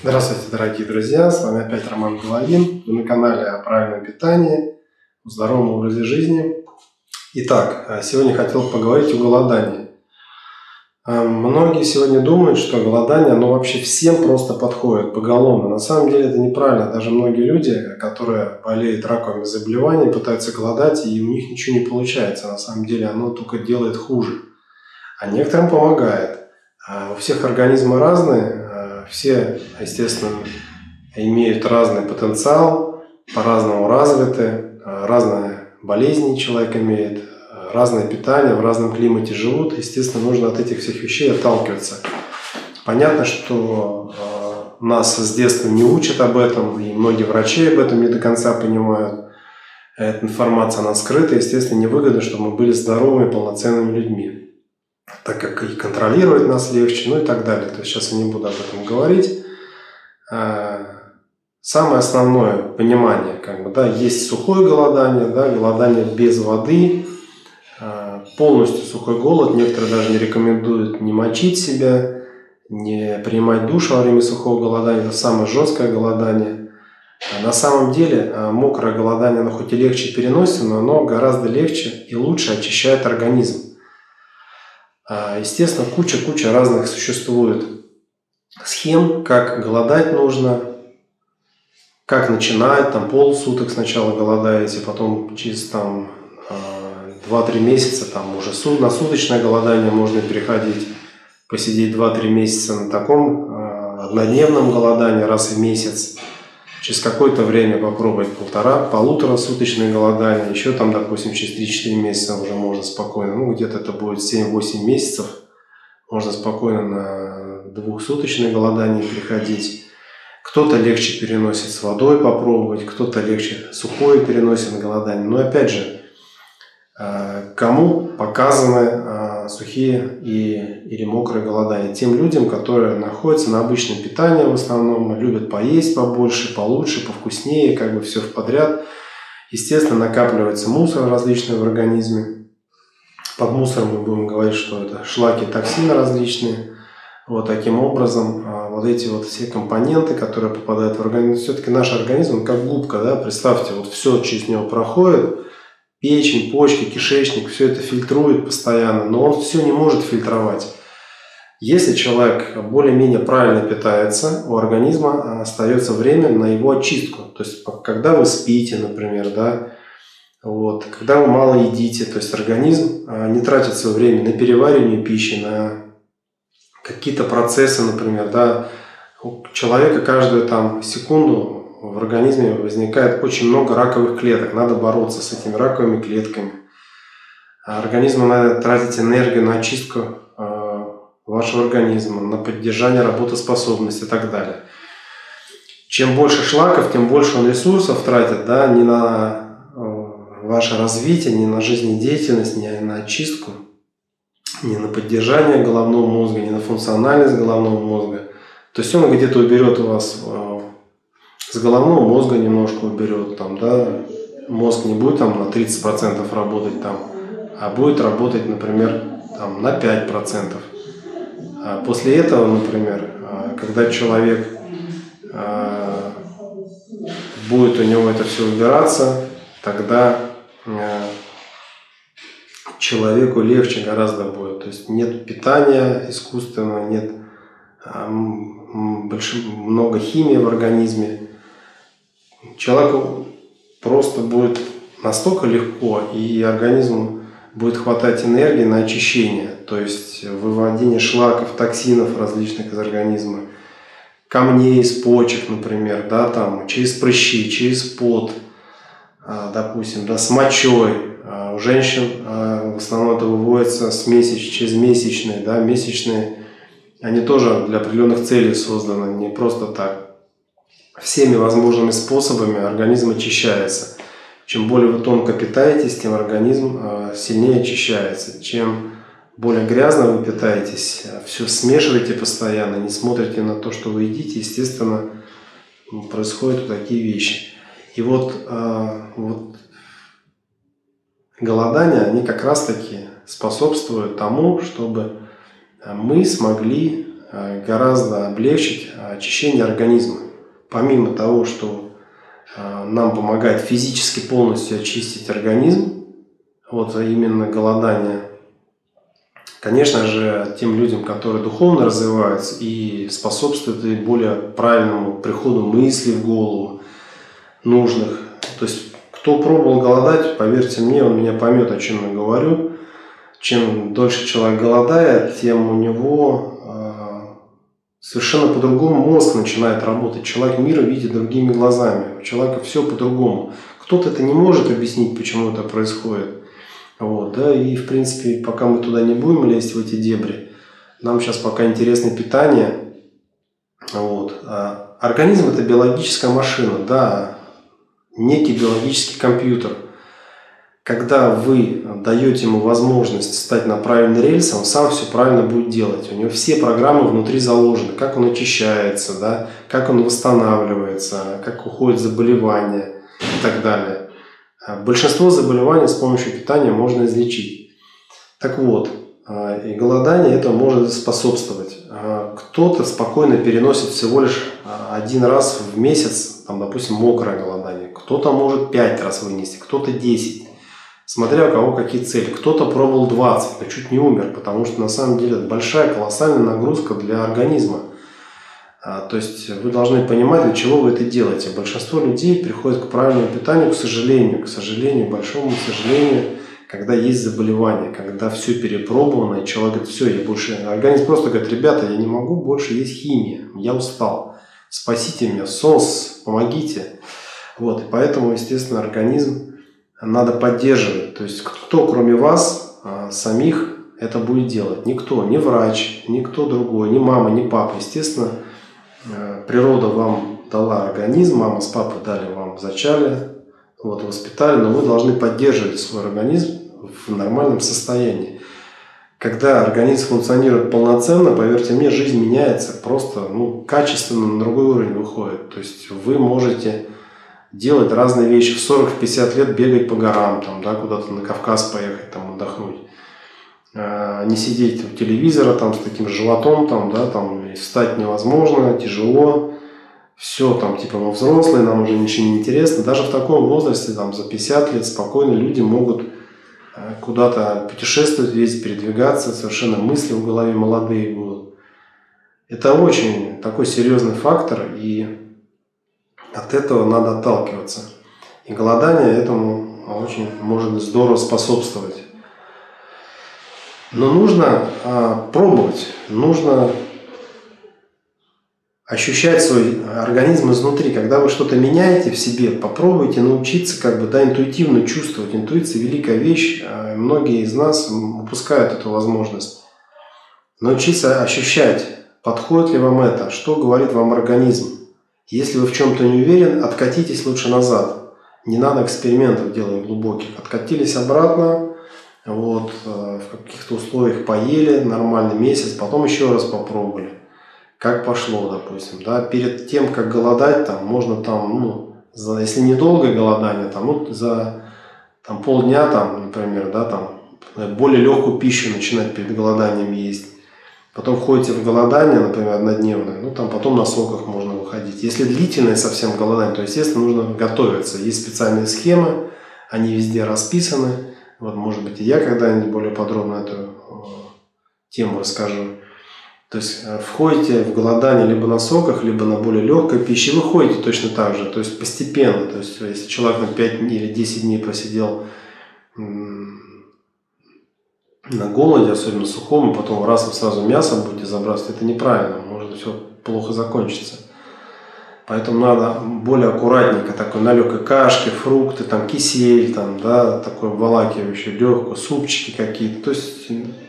Здравствуйте, дорогие друзья! С вами опять Роман Головин. Вы на канале о правильном питании, о здоровом образе жизни. Итак, сегодня хотел поговорить о голодании. Многие сегодня думают, что голодание, вообще всем просто подходит поголовно. На самом деле это неправильно. Даже многие люди, которые болеют раковыми заболеваниями, пытаются голодать, и у них ничего не получается. На самом деле оно только делает хуже. А некоторым помогает. У всех организмы разные. Все, естественно, имеют разный потенциал, по-разному развиты, разные болезни человек имеет, разное питание, в разном климате живут. Естественно, нужно от этих всех вещей отталкиваться. Понятно, что нас с детства не учат об этом, и многие врачи об этом не до конца понимают. Эта информация, она скрыта, естественно, невыгодно, чтобы мы были здоровыми, полноценными людьми, так как и контролировать нас легче, и так далее. То есть сейчас я не буду об этом говорить. Самое основное понимание, есть сухое голодание, голодание без воды, полностью сухой голод. Некоторые даже не рекомендуют не мочить себя, не принимать душ во время сухого голодания. Это самое жесткое голодание. На самом деле мокрое голодание, оно хоть и легче переносится, но оно гораздо легче и лучше очищает организм. Естественно, куча разных существует схем, как голодать нужно, как начинать, полсуток сначала голодаете, потом через 2-3 месяца уже на суточное голодание можно переходить, посидеть 2-3 месяца на таком однодневном голодании раз в месяц. Через какое-то время попробовать полуторасуточное голодание, еще допустим, через 3-4 месяца уже можно спокойно, где-то это будет 7-8 месяцев, можно спокойно на 2-суточное голодание переходить. Кто-то легче переносит с водой попробовать, кто-то легче сухое переносит голодание. Но опять же, кому показаны сухие или мокрые голодания? Тем людям, которые находятся на обычном питании в основном, любят поесть побольше, получше, повкуснее, все в подряд. Естественно, накапливается мусор различный в организме. Под мусором мы будем говорить, что это шлаки, токсины различные. Таким образом, эти все компоненты, которые попадают в организм, все-таки наш организм как губка, представьте, все через него проходит. Печень, почки, кишечник, все это фильтрует постоянно, но он все не может фильтровать. Если человек более-менее правильно питается, у организма остается время на его очистку. То есть, когда вы спите, например, когда вы мало едите, то есть организм не тратит свое время на переваривание пищи, на какие-то процессы, например, у человека каждую секунду в организме возникает очень много раковых клеток. Надо бороться с этими раковыми клетками. Организму надо тратить энергию на очистку вашего организма, на поддержание работоспособности и так далее. Чем больше шлаков, тем больше он ресурсов тратит, не на ваше развитие, не на жизнедеятельность, не на очистку, не на поддержание головного мозга, не на функциональность головного мозга. То есть он где-то уберет у вас с головного мозга немножко уберет, мозг не будет на 30% работать а будет работать, например, на 5%. После этого, например, когда человек будет у него это все убираться, тогда человеку легче гораздо будет. То есть нет питания искусственного, нет много химии в организме. Человеку просто будет настолько легко, и организму будет хватать энергии на очищение, то есть выводение шлаков, токсинов различных из организма, камней из почек, например, через прыщи, через пот, допустим, с мочой. У женщин в основном это выводится через месячные, месячные, они тоже для определенных целей созданы, не просто так. Всеми возможными способами организм очищается. Чем более вы тонко питаетесь, тем организм сильнее очищается. Чем более грязно вы питаетесь, все смешиваете постоянно, не смотрите на то, что вы едите, естественно, происходят такие вещи. И голодания, они как раз таки способствуют тому, чтобы мы смогли гораздо облегчить очищение организма. Помимо того, что нам помогает физически полностью очистить организм, вот именно голодание, конечно же, тем людям, которые духовно развиваются и способствуют и более правильному приходу мыслей в голову, нужных. То есть, кто пробовал голодать, поверьте мне, он меня поймет, о чем я говорю. Чем дольше человек голодает, тем у него совершенно по-другому мозг начинает работать. Человек мир видит другими глазами. У человека все по-другому. Кто-то это не может объяснить, почему это происходит. Вот, да, и в принципе, пока мы туда не будем лезть в эти дебри, нам сейчас пока интересно питание. Вот. Организм – это биологическая машина, да, некий биологический компьютер. Когда вы даете ему возможность стать на правильный рельс, он сам все правильно будет делать. У него все программы внутри заложены, как он очищается, да, как он восстанавливается, как уходит заболевания и так далее. Большинство заболеваний с помощью питания можно излечить. Так вот, и голодание это может способствовать. Кто-то спокойно переносит всего лишь один раз в месяц, там, допустим, мокрое голодание. Кто-то может 5 раз вынести, кто-то 10. Смотря у кого какие цели. Кто-то пробовал 20, но чуть не умер, потому что на самом деле это большая, колоссальная нагрузка для организма. То есть вы должны понимать, для чего вы это делаете. Большинство людей приходит к правильному питанию, к сожалению, большому сожалению, когда есть заболевание, когда все перепробовано, и человек говорит, все, я больше... Организм просто говорит, ребята, я не могу больше есть химия, я устал, спасите меня, СОС, помогите. Вот, и поэтому, естественно, организм надо поддерживать. То есть кто, кроме вас, самих, это будет делать? Никто, ни врач, никто другой, ни мама, ни папа. Естественно, природа вам дала организм, мама с папой дали вам зачали, вот, воспитали, но вы должны поддерживать свой организм в нормальном состоянии. Когда организм функционирует полноценно, поверьте мне, жизнь меняется, просто качественно на другой уровень выходит. То есть вы можете делать разные вещи, в 40-50 лет бегать по горам, там, да, куда-то на Кавказ поехать, там, отдохнуть. Не сидеть у телевизора там, с таким животом, там, да, там, и встать невозможно, тяжело. Все, там, типа, мы взрослые, нам уже ничего не интересно. Даже в таком возрасте, там, за 50 лет спокойно люди могут куда-то путешествовать, весь передвигаться, совершенно мысли в голове молодые будут. Это очень такой серьезный фактор, и от этого надо отталкиваться. И голодание этому очень может здорово способствовать. Но нужно пробовать, нужно ощущать свой организм изнутри. Когда вы что-то меняете в себе, попробуйте научиться интуитивно чувствовать. Интуиция – великая вещь. Многие из нас упускают эту возможность. Научиться ощущать, подходит ли вам это, что говорит вам организм. Если вы в чем-то не уверен, откатитесь лучше назад. Не надо экспериментов делать глубоких. Откатились обратно. Вот, в каких-то условиях поели нормальный месяц, потом еще раз попробовали. Как пошло, допустим. Да? Перед тем, как голодать, там, можно, если недолгое голодание, за полдня, например, да, более легкую пищу начинать перед голоданием есть. Потом входите в голодание, например, однодневное, потом на соках можно выходить. Если длительное совсем голодание, то, естественно, нужно готовиться. Есть специальные схемы, они везде расписаны. Вот, может быть, и я когда-нибудь более подробно эту тему расскажу. То есть входите в голодание либо на соках, либо на более легкой пище, и выходите точно так же, то есть постепенно. То есть если человек на 5 или 10 дней просидел на голоде, особенно сухом, и потом раз вы сразу мясо будете забрасывать, это неправильно, может все плохо закончиться. Поэтому надо более аккуратненько, такой на легкой кашке, фрукты, кисель, такой обволакивающий, легкую, супчики какие-то, то есть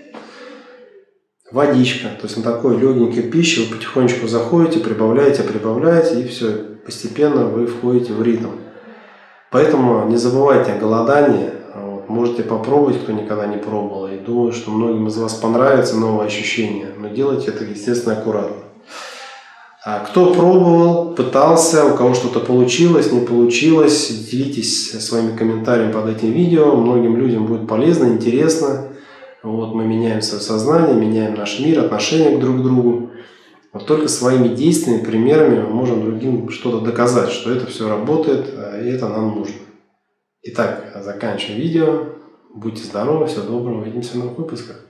водичка, то есть на такой легенькой пище вы потихонечку заходите, прибавляете, и все, постепенно вы входите в ритм. Поэтому не забывайте о голодании, можете попробовать, кто никогда не пробовал, и думаю, что многим из вас понравится новое ощущение, но делайте это, естественно, аккуратно. Кто пробовал, пытался, у кого что-то получилось, не получилось, делитесь своими комментариями под этим видео. Многим людям будет полезно, интересно. Вот, мы меняем свое сознание, меняем наш мир, отношение друг к другу. Вот только своими действиями, примерами мы можем другим что-то доказать, что это все работает, и это нам нужно. Итак, заканчиваем видео. Будьте здоровы, всего доброго, увидимся в новых выпусках.